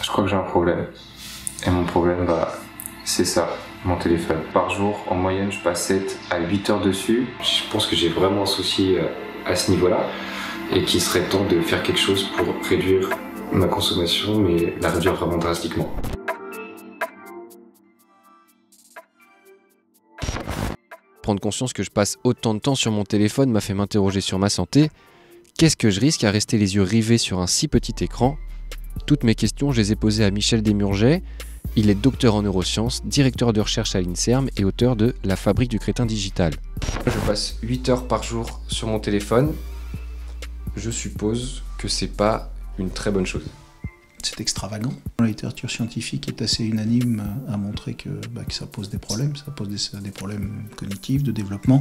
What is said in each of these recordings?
Je crois que j'ai un problème. Et mon problème, c'est ça, mon téléphone. Par jour, en moyenne, je passe 7 à 8 heures dessus. Je pense que j'ai vraiment un souci à ce niveau-là et qu'il serait temps de faire quelque chose pour réduire ma consommation, mais la réduire vraiment drastiquement. Prendre conscience que je passe autant de temps sur mon téléphone m'a fait m'interroger sur ma santé. Qu'est-ce que je risque à rester les yeux rivés sur un si petit écran? Toutes mes questions, je les ai posées à Michel Desmurget. Il est docteur en neurosciences, directeur de recherche à l'INSERM et auteur de La fabrique du crétin digital. Je passe 8 heures par jour sur mon téléphone. Je suppose que c'est pas une très bonne chose. C'est extravagant. La littérature scientifique est assez unanime à montrer que ça pose des problèmes. Ça pose des problèmes cognitifs, de développement.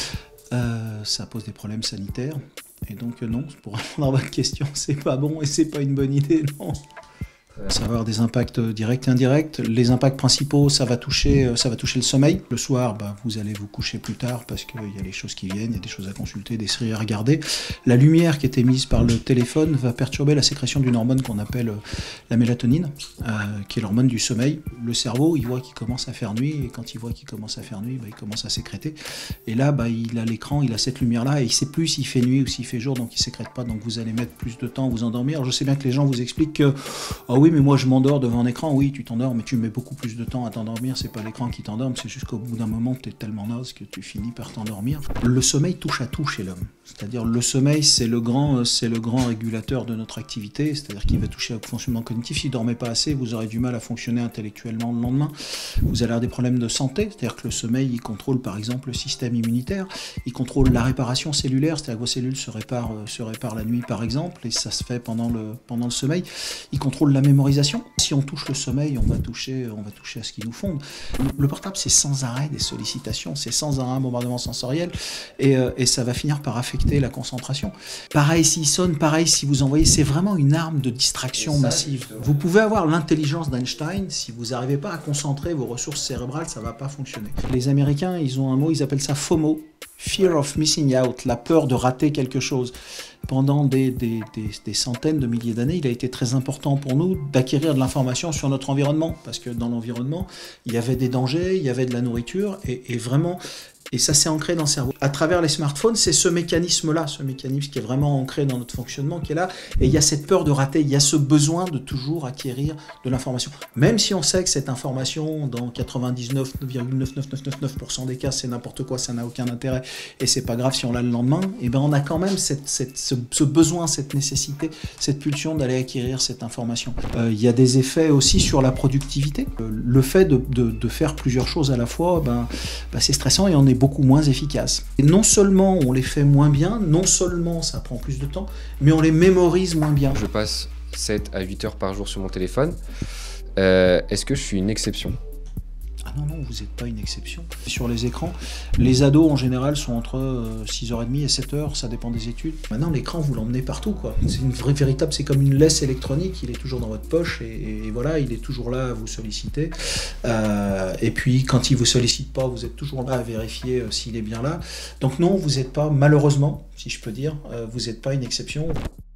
Ça pose des problèmes sanitaires. Et donc non, pour répondre à votre question, c'est pas bon et c'est pas une bonne idée, non. Ça va avoir des impacts directs et indirects. Les impacts principaux, ça va toucher le sommeil. Le soir, vous allez vous coucher plus tard parce qu'il y a les choses qui viennent, il y a des choses à consulter, des séries à regarder. La lumière qui est émise par le téléphone va perturber la sécrétion d'une hormone qu'on appelle la mélatonine, qui est l'hormone du sommeil. Le cerveau, il voit qu'il commence à faire nuit, et quand il voit qu'il commence à faire nuit, il commence à sécréter. Et là, il a l'écran, il a cette lumière-là, et il ne sait plus s'il fait nuit ou s'il fait jour, donc il ne sécrète pas. Donc vous allez mettre plus de temps à vous endormir. Alors, je sais bien que les gens vous expliquent que oui, mais moi je m'endors devant un écran. Oui, tu t'endors, mais tu mets beaucoup plus de temps à t'endormir. C'est pas l'écran qui t'endorme, c'est juste qu'au bout d'un moment, tu es tellement naze que tu finis par t'endormir. Le sommeil touche à tout chez l'homme. C'est-à-dire le sommeil, c'est le grand régulateur de notre activité. C'est-à-dire qu'il va toucher au fonctionnement cognitif. Si vous ne dormez pas assez, vous aurez du mal à fonctionner intellectuellement le lendemain. Vous allez avoir des problèmes de santé. C'est-à-dire que le sommeil, il contrôle par exemple le système immunitaire. Il contrôle la réparation cellulaire. C'est-à-dire que vos cellules se réparent la nuit par exemple, et ça se fait pendant le sommeil. Il contrôle la mémorisation. Si on touche le sommeil, on va toucher à ce qui nous fonde. Le portable, c'est sans arrêt des sollicitations, c'est sans arrêt un bombardement sensoriel, et ça va finir par affecter la concentration. Pareil s'il sonne, pareil si vous envoyez, c'est vraiment une arme de distraction massive. Vous pouvez avoir l'intelligence d'Einstein, si vous n'arrivez pas à concentrer vos ressources cérébrales, ça ne va pas fonctionner. Les Américains, ils ont un mot, ils appellent ça FOMO, Fear of Missing Out, la peur de rater quelque chose. Pendant des centaines de milliers d'années, il a été très important pour nous d'acquérir de l'information sur notre environnement, parce que dans l'environnement, il y avait des dangers, il y avait de la nourriture, et vraiment, et ça s'est ancré dans le cerveau. À travers les smartphones, c'est ce mécanisme-là, ce mécanisme qui est vraiment ancré dans notre fonctionnement, qui est là, et il y a cette peur de rater, il y a ce besoin de toujours acquérir de l'information. Même si on sait que cette information, dans 99,99999% des cas, c'est n'importe quoi, ça n'a aucun intérêt, et c'est pas grave si on l'a le lendemain, et on a quand même ce besoin, cette nécessité, cette pulsion d'aller acquérir cette information. Il y a des effets aussi sur la productivité. Le fait de faire plusieurs choses à la fois, c'est stressant et on est beaucoup moins efficace. Et non seulement on les fait moins bien, non seulement ça prend plus de temps, mais on les mémorise moins bien. Je passe 7 à 8 heures par jour sur mon téléphone. Est-ce que je suis une exception ? Ah non, vous n'êtes pas une exception. Sur les écrans, les ados en général sont entre 6h30 et 7h, ça dépend des études. Maintenant, l'écran, vous l'emmenez partout, quoi. C'est c'est comme une laisse électronique, il est toujours dans votre poche, et voilà, il est toujours là à vous solliciter. Et puis, quand il ne vous sollicite pas, vous êtes toujours là à vérifier s'il est bien là. Donc non, vous n'êtes pas, malheureusement, si je peux dire, vous n'êtes pas une exception.